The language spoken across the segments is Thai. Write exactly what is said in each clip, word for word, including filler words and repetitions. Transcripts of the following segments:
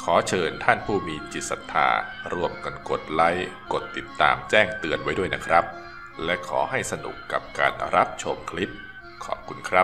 ขอเชิญท่านผู้มีจิตศรัทธาร่วมกันกดไลค์กดติดตามแจ้งเตือนไว้ด้วยนะครับและขอให้สนุกกับการรับชมคลิปขอบคุณครับ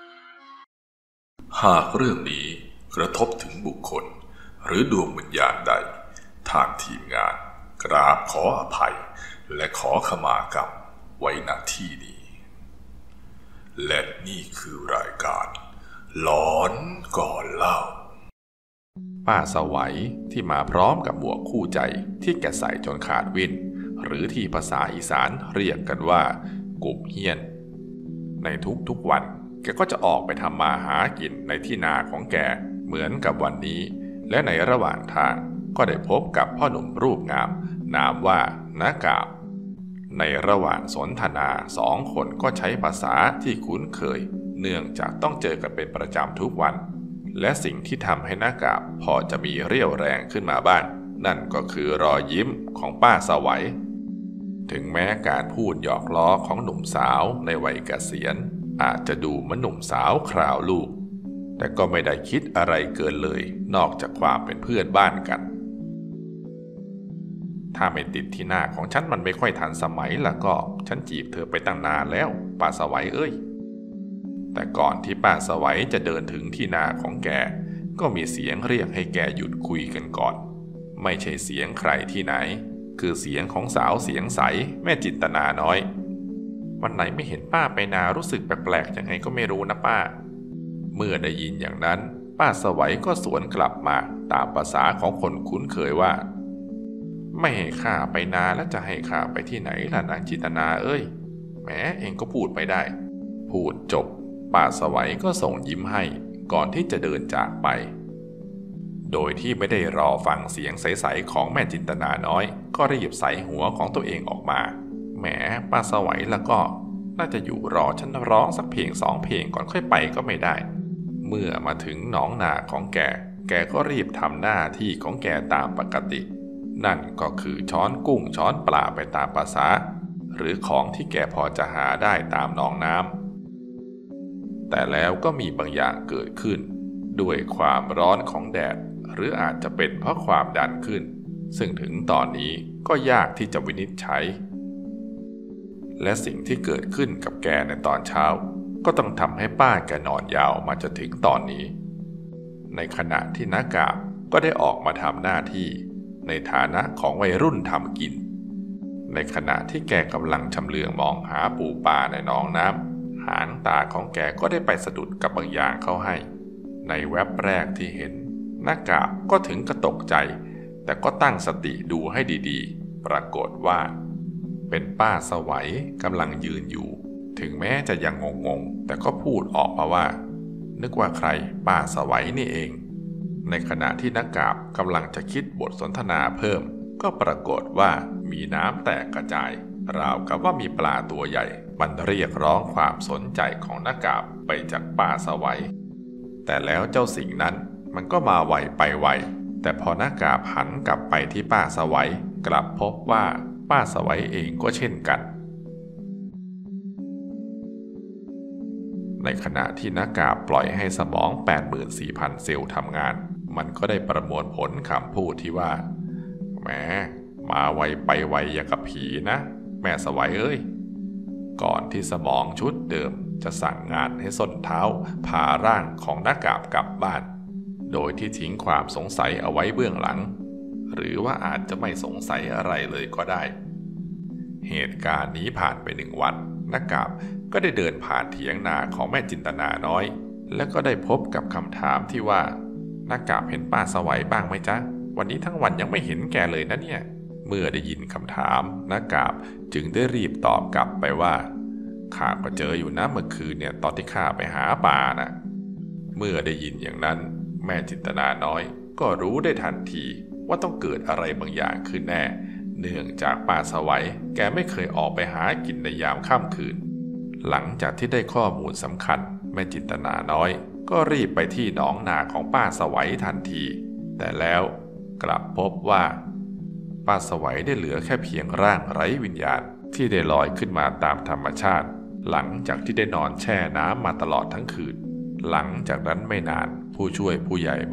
หากเรื่องนี้กระทบถึงบุคคลหรือดวงวิญญาณใดทางทีมงานกราบขออภัยและขอขมากรรมไว้ณที่นี้และนี่คือรายการหลอนก่อนเล่าป้าสวัยที่มาพร้อมกับหมวกคู่ใจที่แกใส่จนขาดวินหรือที่ภาษาอีสานเรียกกันว่ากุบเฮียนในทุกๆวันแกก็จะออกไปทำมาหากินในที่นาของแกเหมือนกับวันนี้และในระหว่างทางก็ได้พบกับพ่อหนุ่มรูปงามนามว่าน้ากาบในระหว่างสนทนาสองคนก็ใช้ภาษาที่คุ้นเคยเนื่องจากต้องเจอกันเป็นประจำทุกวันและสิ่งที่ทำให้น้ากาบพอจะมีเรี่ยวแรงขึ้นมาบ้างนั่นก็คือรอยยิ้มของป้าสวัยถึงแม้การพูดหยอกล้อของหนุ่มสาวในวัยเกษียณอาจจะดูเหมือนหนุ่มสาวคราวลูกแต่ก็ไม่ได้คิดอะไรเกินเลยนอกจากความเป็นเพื่อนบ้านกันถ้าไม่ติดที่หน้าของฉันมันไม่ค่อยทันสมัยล่ะก็ฉันจีบเธอไปตั้งนานแล้วป้าสวัยเอ้ยแต่ก่อนที่ป้าสวัยจะเดินถึงที่นาของแกก็มีเสียงเรียกให้แกหยุดคุยกันก่อนไม่ใช่เสียงใครที่ไหนคือเสียงของสาวเสียงใสแม่จินตนาน้อยวันไหนไม่เห็นป้าไปนารู้สึกแปลกๆยังไงก็ไม่รู้นะป้าเมื่อได้ยินอย่างนั้นป้าสวัยก็สวนกลับมาตามภาษาของคนคุ้นเคยว่าไม่ให้ข้าไปนาแล้วจะให้ข้าไปที่ไหนล่ะนางจินตนาเอ้ยแหมเองก็พูดไปได้พูดจบป้าสวัยก็ส่งยิ้มให้ก่อนที่จะเดินจากไปโดยที่ไม่ได้รอฟังเสียงใสๆของแม่จินตนาน้อยก็รีบใส่หัวของตัวเองออกมาแหมป้าสวัยแล้วก็น่าจะอยู่รอฉันร้องสักเพลงสองเพลงก่อนค่อยไปก็ไม่ได้เมื่อมาถึงหนองนาของแกแกก็รีบทำหน้าที่ของแกตามปกตินั่นก็คือช้อนกุ้งช้อนปลาไปตามภาษาหรือของที่แกพอจะหาได้ตามหนองน้ำแต่แล้วก็มีบางอย่างเกิดขึ้นด้วยความร้อนของแดดหรืออาจจะเป็นเพราะความดันขึ้นซึ่งถึงตอนนี้ก็ยากที่จะวินิจฉัยและสิ่งที่เกิดขึ้นกับแกในตอนเช้าก็ต้องทำให้ป้าแกนอนยาวมาจนถึงตอนนี้ในขณะที่น้ากาบก็ได้ออกมาทำหน้าที่ในฐานะของวัยรุ่นทำกินในขณะที่แกกำลังชำเลืองมองหาปูปลาในหนองน้ำหางตาของแกก็ได้ไปสะดุดกับบางอย่างเข้าให้ในแวบแรกที่เห็นน้ากาบก็ถึงกระตกใจแต่ก็ตั้งสติดูให้ดีๆปรากฏว่าเป็นป้าสวัยกำลังยืนอยู่ถึงแม้จะยังงงๆแต่ก็พูดออกมาว่านึกว่าใครป้าสวัยนี่เองในขณะที่น้ากาบกำลังจะคิดบทสนทนาเพิ่มก็ปรากฏว่ามีน้ำแตกกระจายราวกับว่ามีปลาตัวใหญ่มันเรียกร้องความสนใจของน้ากาบไปจากป้าสวัยแต่แล้วเจ้าสิ่งนั้นมันก็มาไวไปไวแต่พอน้ากาบหันกลับไปที่ป้าสวัยกลับพบว่าป้าสวัยเองก็เช่นกันในขณะที่น้ากาบปล่อยให้สมอง แปดหมื่นสี่พัน เซลล์ทำงานมันก็ได้ประมวลผลคำพูดที่ว่าแหมมาไวไปไวอย่างกับผีนะแม่สวัยเอ้ยก่อนที่สมองชุดเดิมจะสั่งงานให้ส้นเท้าพาร่างของน้ากาบกลับบ้านโดยที่ทิ้งความสงสัยเอาไว้เบื้องหลังหรือว่าอาจจะไม่สงสัยอะไรเลยก็ได้เหตุการณ์นี้ผ่านไปหนึ่งวันน้ากาบก็ได้เดินผ่านเถียงนาของแม่จินตนาน้อยและก็ได้พบกับคำถามที่ว่าน้ากาบเห็นป้าสวัยบ้างไหมจ๊ะวันนี้ทั้งวันยังไม่เห็นแกเลยนะเนี่ยเมื่อได้ยินคำถามน้ากาบจึงได้รีบตอบกลับไปว่าข้าก็เจออยู่นะเมื่อคืนเนี่ยตอนที่ข้าไปหาปลานะเมื่อได้ยินอย่างนั้นแม่จินตนาน้อยก็รู้ได้ทันทีว่าต้องเกิดอะไรบางอย่างขึ้นแน่เนื่องจากป้าสวัยแกไม่เคยออกไปหากินในยามค่ำคืนหลังจากที่ได้ข้อมูลสำคัญแม่จินตนาน้อยก็รีบไปที่หนองนาของป้าสวัยทันทีแต่แล้วกลับพบว่าป้าสวัยได้เหลือแค่เพียงร่างไร้วิญญาณที่ได้ลอยขึ้นมาตามธรรมชาติหลังจากที่ได้นอนแช่น้ำมาตลอดทั้งคืนหลังจากนั้นไม่นานผู้ช่วยผู้ใหญ่บ้าน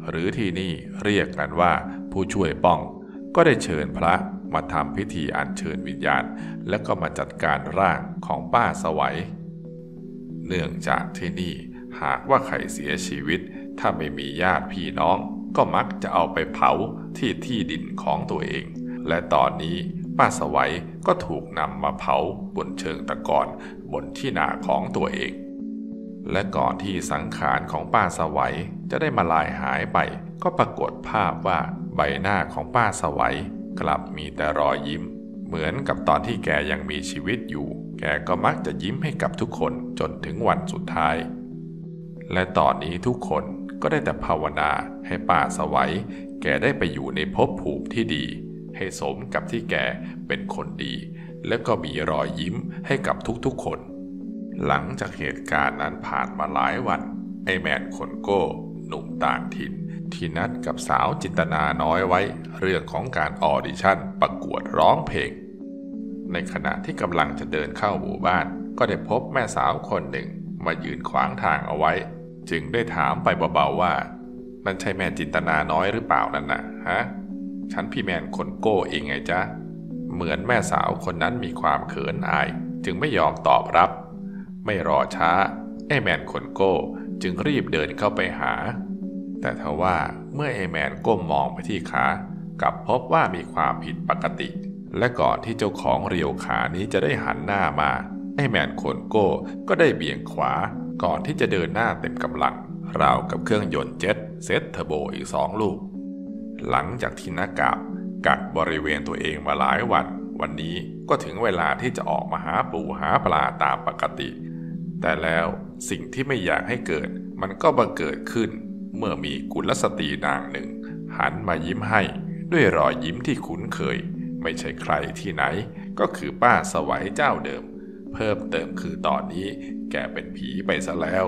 หรือที่นี่เรียกกันว่าผู้ช่วยป้องก็ได้เชิญพระมาทำพิธีอัญเชิญวิญญาณแล้วก็มาจัดการร่างของป้าสวัยเนื่องจากที่นี่หากว่าใครเสียชีวิตถ้าไม่มีญาติพี่น้องก็มักจะเอาไปเผาที่ที่ดินของตัวเองและตอนนี้ป้าสวัยก็ถูกนำมาเผาบนเชิงตะกอนบนที่นาของตัวเองและก่อนที่สังขารของป้าสวัยจะได้มาลายหายไปก็ปรากฏภาพว่าใบหน้าของป้าสวัยกลับมีแต่รอยยิ้มเหมือนกับตอนที่แกยังมีชีวิตอยู่แกก็มักจะยิ้มให้กับทุกคนจนถึงวันสุดท้ายและตอนนี้ทุกคนก็ได้แต่ภาวนาให้ป้าสวัยแกได้ไปอยู่ในภพภูมิที่ดีให้สมกับที่แกเป็นคนดีและก็มีรอยยิ้มให้กับทุกๆคนหลังจากเหตุการณ์นั้นผ่านมาหลายวันไอ้แมนคนโก้หนุ่มต่างถิ่นที่นัดกับสาวจินตนาน้อยไว้เรื่องของการออดิชั่นประกวดร้องเพลงในขณะที่กำลังจะเดินเข้าหมู่บ้านก็ได้พบแม่สาวคนหนึ่งมายืนขวางทางเอาไว้จึงได้ถามไปเบาๆว่านั่นใช่แม่จินตนาน้อยหรือเปล่านั่นน่ะฮะฉันพี่แมนคนโก้เองไงจ๊ะเหมือนแม่สาวคนนั้นมีความเขินอายจึงไม่ยอมตอบรับไม่รอช้าไอ้แมนคนโก้จึงรีบเดินเข้าไปหาแต่ทว่าเมื่อไอ้แมนก้มมองไปที่ขากลับพบว่ามีความผิดปกติและก่อนที่เจ้าของเรียวขานี้จะได้หันหน้ามาไอ้แมนคนโก้ก็ได้เบี่ยงขวาก่อนที่จะเดินหน้าเต็มกำลังราวกับเครื่องยนต์เจ็ตเซตเทอร์โบอีกสองลูกหลังจากที่นักกาบกักบริเวณตัวเองมาหลายวันวันนี้ก็ถึงเวลาที่จะออกมาหาปูหาปลาตามปกติแต่แล้วสิ่งที่ไม่อยากให้เกิดมันก็บังเกิดขึ้นเมื่อมีกุลสตรีนางหนึ่งหันมายิ้มให้ด้วยรอยยิ้มที่คุ้นเคยไม่ใช่ใครที่ไหนก็คือป้าสวัยเจ้าเดิมเพิ่มเติมคือตอนนี้แกเป็นผีไปซะแล้ว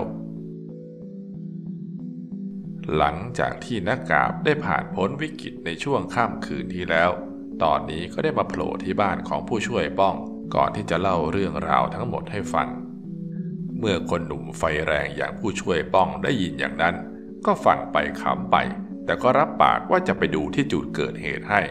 หลังจากที่นักกาบได้ผ่านพ้นวิกฤตในช่วงค่ำคืนที่แล้วตอนนี้ก็ได้มาโผล่ที่บ้านของผู้ช่วยป้องก่อนที่จะเล่าเรื่องราวทั้งหมดให้ฟังเมื่อคนหนุ่มไฟแรงอย่างผู้ช่วยป้องได้ยินอย่างนั้นก็ฟังไปขำไปแต่ก็รับปากว่าจะไปดูที่จุดเกิดเหตุให้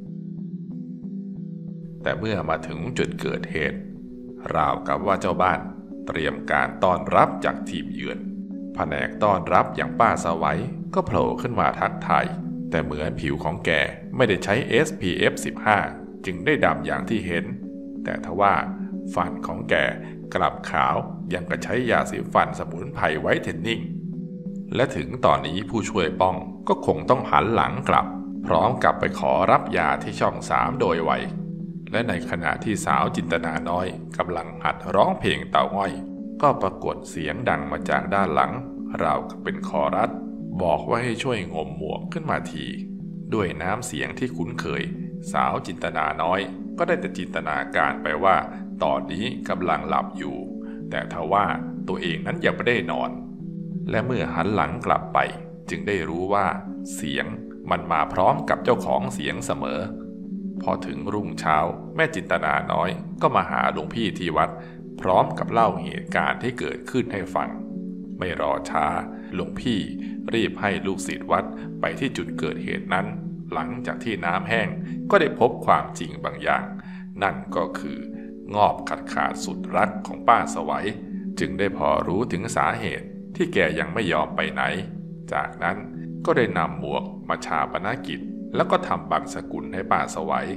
แต่เมื่อมาถึงจุดเกิดเหตุราวกับว่าเจ้าบ้านเตรียมการต้อนรับจากทีมเยือนแผนกต้อนรับอย่างป้าสวัยก็โผล่ขึ้นมาทักทายแต่เหมือนผิวของแกไม่ได้ใช้ เอส พี เอฟ สิบห้า จึงได้ดำอย่างที่เห็นแต่ทว่าฟันของแกกลับขาวยังกระใช้ยาสีฟันสมุนไพรไว้เทนนิ่งและถึงตอนนี้ผู้ช่วยป้องก็คงต้องหันหลังกลับพร้อมกับไปขอรับยาที่ช่องสามโดยไวและในขณะที่สาวจินตนาน้อยกำลังหัดร้องเพลงเต่าง้อยก็ปรากฏเสียงดังมาจากด้านหลังราวกับเป็นคอรัสบอกว่าให้ช่วยงมหมวกขึ้นมาทีด้วยน้ำเสียงที่คุ้นเคยสาวจินตนาน้อยก็ได้แต่จินตนาการไปว่าตอนนี้กำลังหลับอยู่แต่ทว่าตัวเองนั้นยังไม่ได้นอนและเมื่อหันหลังกลับไปจึงได้รู้ว่าเสียงมันมาพร้อมกับเจ้าของเสียงเสมอพอถึงรุ่งเช้าแม่จินตนาน้อยก็มาหาหลวงพี่ที่วัดพร้อมกับเล่าเหตุการณ์ที่เกิดขึ้นให้ฟังไม่รอช้าหลวงพี่รีบให้ลูกศิษย์วัดไปที่จุดเกิดเหตุนั้นหลังจากที่น้ำแห้งก็ได้พบความจริงบางอย่างนั่นก็คืองอบขาดขาดสุดรักของป้าสวัยจึงได้พอรู้ถึงสาเหตุที่แกยังไม่ยอมไปไหนจากนั้นก็ได้นำหมวกมาฌาปนกิจแล้วก็ทำบังสกุลให้ป้าสวัย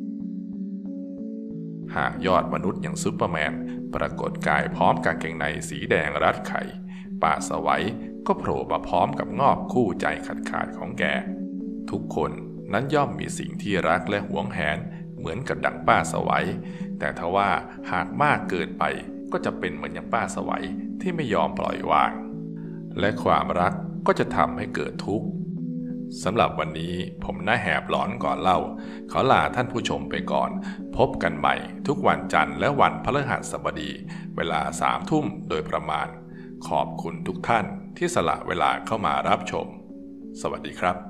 หากยอดมนุษย์อย่างซุปเปอร์แมนปรากฏกายพร้อมกางเกงในสีแดงรัดไข่ป้าสวัยก็โผล่มาพร้อมกับงอบคู่ใจขาดขาดของแกทุกคนนั้นย่อมมีสิ่งที่รักและหวงแหนเหมือนกับดังป้าสวัยแต่ทว่าหากมากเกินไปก็จะเป็นเหมือนอย่างป้าสวัยที่ไม่ยอมปล่อยวางและความรักก็จะทำให้เกิดทุกข์สำหรับวันนี้ผมน้าแหบหลอนก่อนเล่าขอลาท่านผู้ชมไปก่อนพบกันใหม่ทุกวันจันทร์และวันพฤหัสบดีเวลาสามทุ่มโดยประมาณขอบคุณทุกท่านที่สละเวลาเข้ามารับชมสวัสดีครับ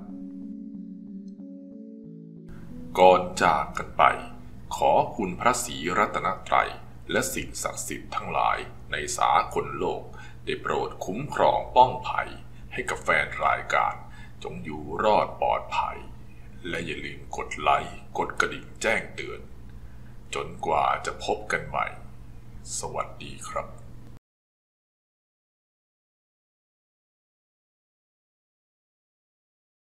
ก่อนจากกันไปขอคุณพระศรีรัตนตรัยและสิ่งศักดิ์สิทธิ์ทั้งหลายในสากลโลกได้โปรดคุ้มครองป้องภัยให้กับแฟนรายการจงอยู่รอดปลอดภัยและอย่าลืมกดไลค์กดกระดิ่งแจ้งเตือนจนกว่าจะพบกันใหม่สวัสดีครับ